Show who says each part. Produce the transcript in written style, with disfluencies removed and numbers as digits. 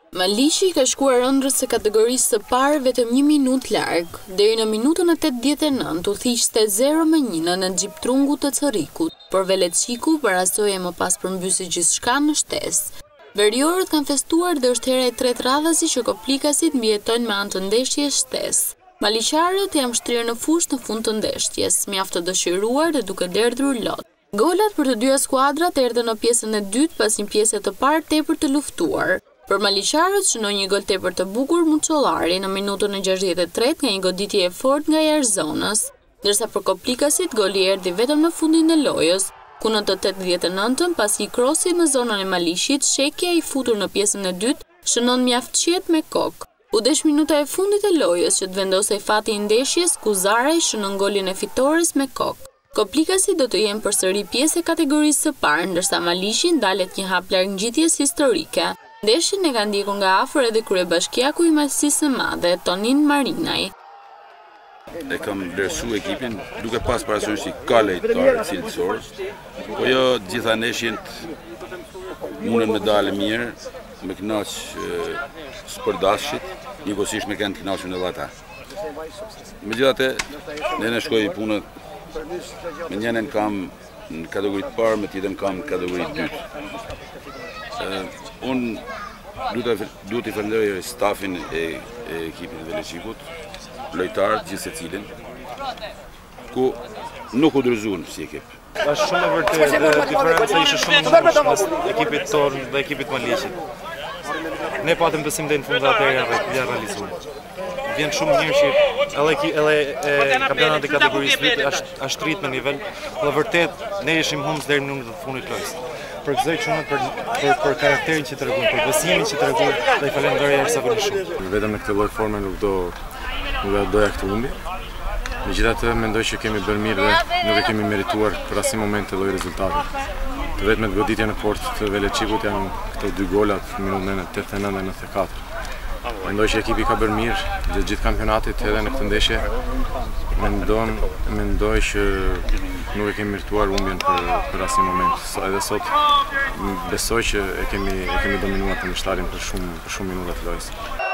Speaker 1: Maliqit ka shkuar ëndrës së kategorisë së parë vetëm 1 minutë larg, deri në minutën e 89 u thiqste 0-1 në xhip trungu të Corrikut, por Veleciku parasoi më pas përmbysi gjithçka në shtesë. Veriorët kanë festuar dhe është hera e tretë radhasi që koplikasit mbijetojnë me anë të ndeshjes shtesë. Maliqarët janë shtrirë në fushë në fund të ndeshjes, mjaft të dëshiruar dhe duke derdhur lot. Golat për të dyja skuadrat erdhën në pjesën e dytë pas një pjese të parë tepër të luftuar. Për Maliqarët shënoi një gol tepër të bukur Muçollari në minutën e 63 nga një goditje e fortë nga Jarzonës, ndërsa për koplikasit goli erdhi vetëm në fundin e lojës, ku në të 89-ën pasi i krosit në zonën e Maliqit, shekja i futur në pjesën e dytë shënon mjaft qetë me kokë. U desh minuta e fundit e lojës që të vendosej fati i ndeshjes, ku Zaraj shënon golin e fitores me kokë. Koplikasit do të jenë përsëri pjesë e kategorisë së parë, ndërsa Maliqit ndalet një hap larg ngjitjes historike. Ndeshjen e ka ndjekur nga afër edhe kryebashkiaku i Majtësisë së Madhe, Tonin Marinaj.
Speaker 2: E kam vlerësu ekipin, duke pas parasysh që ka lejtëtarë cilësor, po jo gjitha ndeshjet mundën me dalë mirë, me kënaq spërdashit, njëkohësisht me kanë të kënaqur edhe ata. Megjithatë, ne në shkoj punët, me njërin kam në kategoritë parë, me tjetrën kam në kategoritë dytë. Unë duhet i falenderoj stafin e ekipit të Velecikut, lojtarët gjithë secilin, ku nuk u ndryzuan si ekip.
Speaker 3: Është shumë e vërtetë dhe diferenca ishte shumë e madhe mes ekipit tonë dhe ekipit Maliqit. Ne patëm besim deri në fund atë ja realizuam. Vjen shumë mirë që edhe kampionati kategorisë dytë është rrit në nivel, dhe vërtet ne ishim humbës deri në minutën e fundit të lojës. Për kësaj çunat për karakterin që tregon, për besimin që tregon, dhe i falenderoj jashtëzakonisht shumë.
Speaker 4: Vetëm në këtë lloj forme nuk doja këtë humbi. Megjithatë mendoj që kemi bërë mirë dhe nuk e kemi merituar për asnjë moment të lloj rezultati. Të vetmet goditja në portë të Velecikut janë këto 2 golat në minutën e 89 dhe 94. Mendoj që ekipi ka bërë mirë gjithë kampionatit edhe në këtë ndeshje. Mendoj që nuk e kemi merituar humbjen për asnjë moment. Edhe sot besoj që e kemi dominuar kundërshtarin për shumë minuta të lojës.